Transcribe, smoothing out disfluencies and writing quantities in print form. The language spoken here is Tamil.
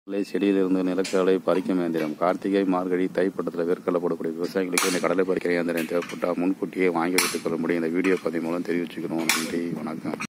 செடியிலிருந்து நிலக்கடலை பறிக்கும் இயந்திரம். கார்த்திகை, மார்கழி, தைப்பட்டத்தில் வேர்க்கடலை போடக்கூடிய விவசாயிகளுக்கு இந்த கடலை பறிக்கிற இயந்திரம் தேவைப்பட்டால் முன்கூட்டியே வாங்கி வைத்துக் கொள்ள முடியும். இந்த வீடியோ பதிவு மூலம் தெரிவிச்சுக்கிறோம். நன்றி, வணக்கம்.